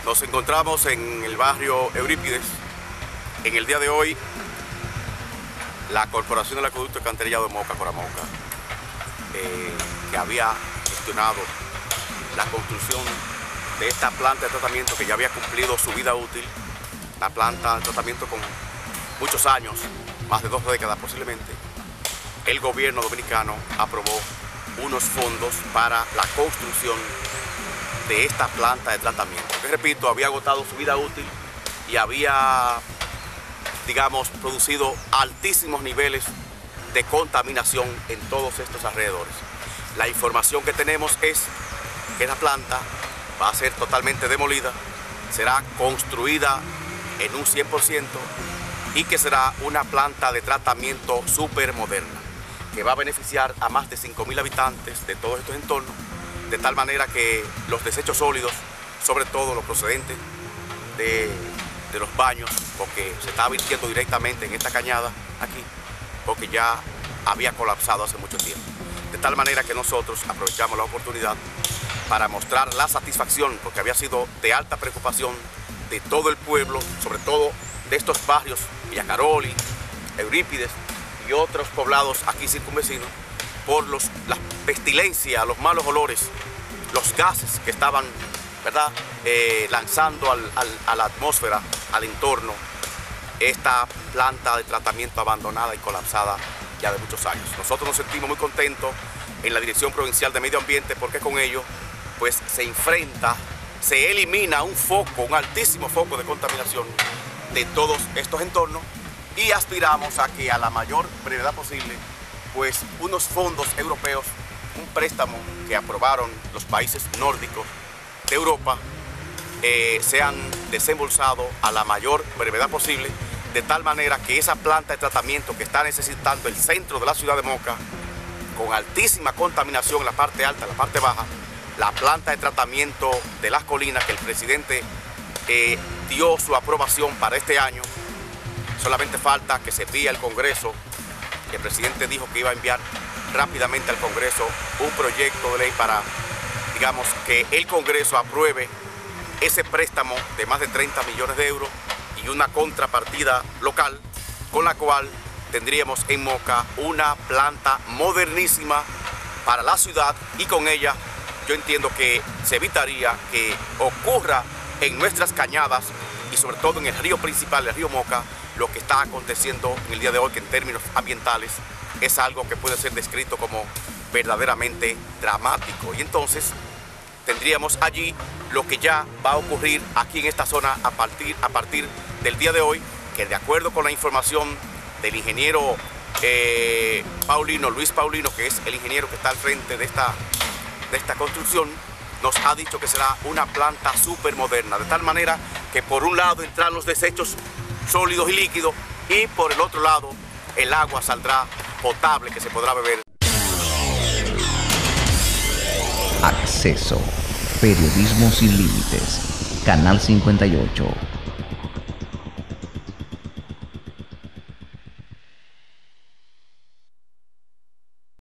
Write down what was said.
Nos encontramos en el barrio Eurípides. En el día de hoy, la Corporación del Acueducto y Alcantarillado de Moca, Coramoca, que había gestionado la construcción de esta planta de tratamiento que ya había cumplido su vida útil, la planta de tratamiento con muchos años, más de 2 décadas posiblemente, el gobierno dominicano aprobó unos fondos para la construcción de esta planta de tratamiento, que repito, había agotado su vida útil y había, digamos, producido altísimos niveles de contaminación en todos estos alrededores. La información que tenemos es que la planta va a ser totalmente demolida, será construida en un 100% y que será una planta de tratamiento súper moderna, que va a beneficiar a más de 5.000 habitantes de todos estos entornos, de tal manera que los desechos sólidos, sobre todo los procedentes de los baños, porque se está virtiendo directamente en esta cañada aquí, porque ya había colapsado hace mucho tiempo. De tal manera que nosotros aprovechamos la oportunidad para mostrar la satisfacción, porque había sido de alta preocupación de todo el pueblo, sobre todo de estos barrios, Villacaroli, Eurípides y otros poblados aquí circunvecinos, por la pestilencia, los malos olores, los gases que estaban, ¿verdad?, lanzando a la atmósfera, al entorno, esta planta de tratamiento abandonada y colapsada ya de muchos años. Nosotros nos sentimos muy contentos en la Dirección Provincial de Medio Ambiente porque con ello pues se elimina un altísimo foco de contaminación de todos estos entornos y aspiramos a que a la mayor brevedad posible pues unos fondos europeos, un préstamo que aprobaron los países nórdicos de Europa, sean desembolsados a la mayor brevedad posible, de tal manera que esa planta de tratamiento que está necesitando el centro de la ciudad de Moca, con altísima contaminación en la parte alta, en la parte baja, la planta de tratamiento de las colinas que el presidente dio su aprobación para este año, solamente falta que se envíe al Congreso. El presidente dijo que iba a enviar rápidamente al Congreso un proyecto de ley para, digamos, que el Congreso apruebe ese préstamo de más de 30 millones de euros y una contrapartida local con la cual tendríamos en Moca una planta modernísima para la ciudad y con ella yo entiendo que se evitaría que ocurra en nuestras cañadas y sobre todo en el río principal, el río Moca, lo que está aconteciendo en el día de hoy, que en términos ambientales es algo que puede ser descrito como verdaderamente dramático. Y entonces tendríamos allí lo que ya va a ocurrir aquí en esta zona a partir del día de hoy, que de acuerdo con la información del ingeniero Luis Paulino, que es el ingeniero que está al frente de esta construcción, nos ha dicho que será una planta súper moderna, de tal manera que por un lado entran los desechos sólidos y líquidos y por el otro lado el agua saldrá potable que se podrá beber. Acceso. Periodismo sin límites. Canal 58.